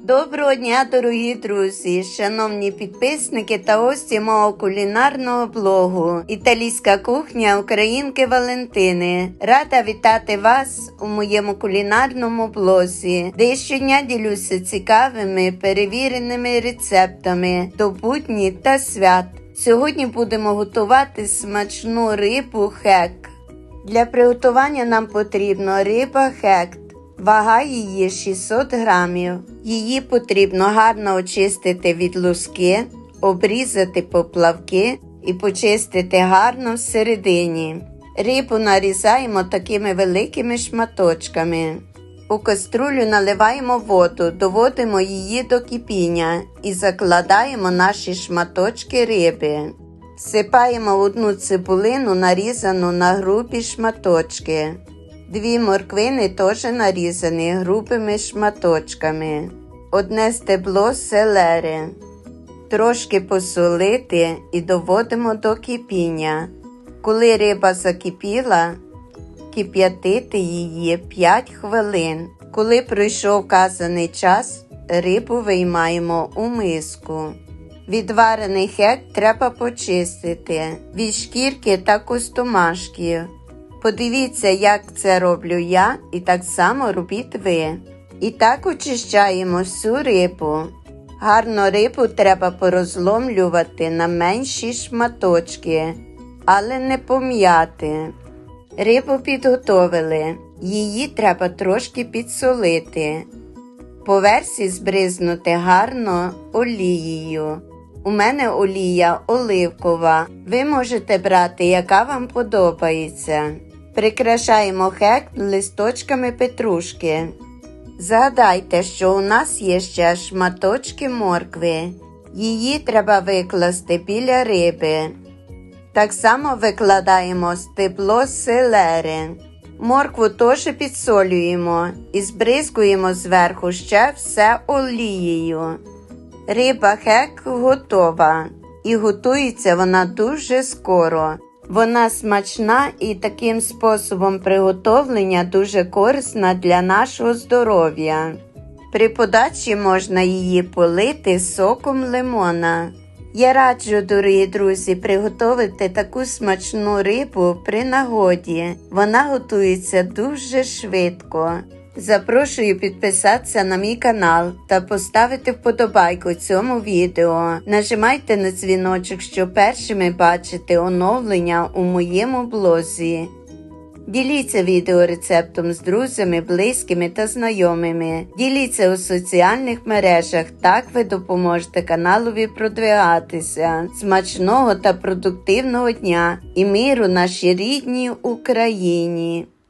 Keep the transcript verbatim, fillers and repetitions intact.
Доброго дня, дорогі друзі, шановні підписники та гості мого кулінарного блогу «Італійська кухня Українки Валентини». Рада вітати вас у моєму кулінарному блозі, де я щодня ділюся цікавими, перевіреними рецептами до будні та свят. Сьогодні будемо готувати смачну рибу хек. Для приготування нам потрібно риба хек. Вага її шістсот грамів. Її потрібно гарно очистити від луски, обрізати поплавки і почистити гарно всередині. Рибу нарізаємо такими великими шматочками. У каструлю наливаємо воду, доводимо її до кипіння і закладаємо наші шматочки риби. Всипаємо одну цибулину, нарізану на грубі шматочки. Дві морквини теж нарізані грубими шматочками. Одне стебло селери. Трошки посолити і доводимо до кипіння. Коли риба закипіла, кип'ятити її п'ять хвилин. Коли пройшов вказаний час, рибу виймаємо у миску. Відварений хек треба почистити від шкірки та костомашків. Подивіться, як це роблю я, і так само робіть ви. І так очищаємо всю рибу. Гарно рибу треба порозломлювати на менші шматочки, але не пом'яти. Рибу підготовили, її треба трошки підсолити. По версі збризнути гарно олією. У мене олія оливкова, ви можете брати, яка вам подобається. Прикрашаємо хек листочками петрушки. Згадайте, що у нас є ще шматочки моркви. Її треба викласти біля риби. Так само викладаємо стебло селери. Моркву теж підсолюємо і збризкуємо зверху ще все олією. Риба хек готова. І готується вона дуже скоро. Вона смачна і таким способом приготовлення дуже корисна для нашого здоров'я. При подачі можна її полити соком лимона. Я раджу, дорогі друзі, приготувати таку смачну рибу при нагоді. Вона готується дуже швидко. Запрошую підписатися на мій канал та поставити вподобайку цьому відео. Нажимайте на дзвіночок, щоб першими бачити оновлення у моєму блозі. Діліться відеорецептом з друзями, близькими та знайомими. Діліться у соціальних мережах, так ви допоможете каналові продвигатися. Смачного та продуктивного дня і миру нашій рідній Україні!